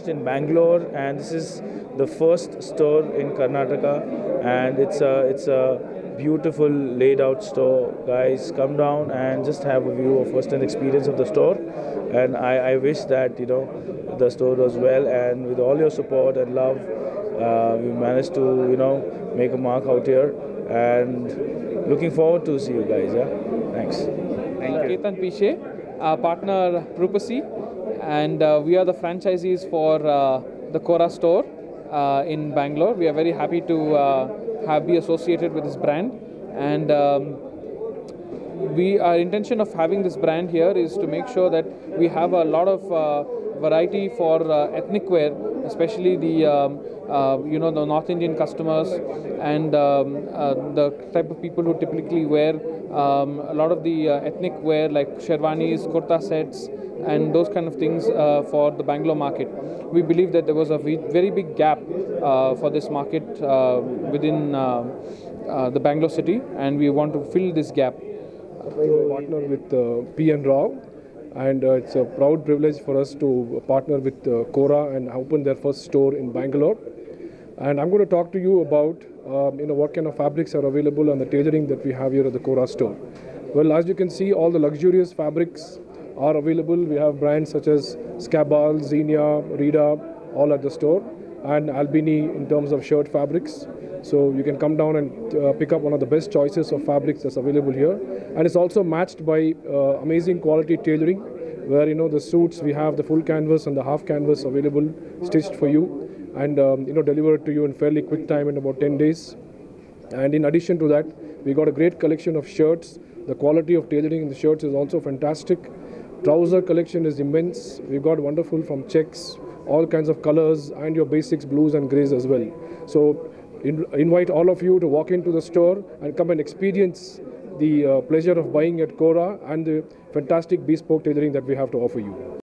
launched in Bangalore, and this is the first store in Karnataka, and it's a beautiful laid out store. Guys, come down and just have a view of first-hand experience of the store. And I wish that the store does well, and with all your support and love, we managed to make a mark out here, and looking forward to see you guys. Yeah, thanks. Thank you. Ketan Piche, our partner Rupasi, and we are the franchisees for the KORA store in Bangalore. We are very happy to be associated with this brand, and our intention of having this brand here is to make sure that we have a lot of variety for ethnic wear, especially the the North Indian customers and the type of people who typically wear a lot of the ethnic wear like sherwanis, kurta sets, and those kind of things for the Bangalore market. We believe that there was a very big gap for this market within the Bangalore city, and we want to fill this gap. Partner with N RAO, and it's a proud privilege for us to partner with KORA and open their first store in Bangalore. And I'm going to talk to you about what kind of fabrics are available and the tailoring that we have here at the KORA store. Well, as you can see, all the luxurious fabrics are available. We have brands such as Scabal, Xenia, Rida, all at the store, and Albini in terms of shirt fabrics. So you can come down and pick up one of the best choices of fabrics that's available here. And it's also matched by amazing quality tailoring, where the suits, we have the full canvas and the half canvas available, stitched for you, and delivered to you in fairly quick time in about 10 days. And in addition to that, we got a great collection of shirts. The quality of tailoring in the shirts is also fantastic. Trouser collection is immense. We've got wonderful from checks, all kinds of colors, and your basics, blues and grays as well. So invite all of you to walk into the store and come and experience the pleasure of buying at KORA and the fantastic bespoke tailoring that we have to offer you.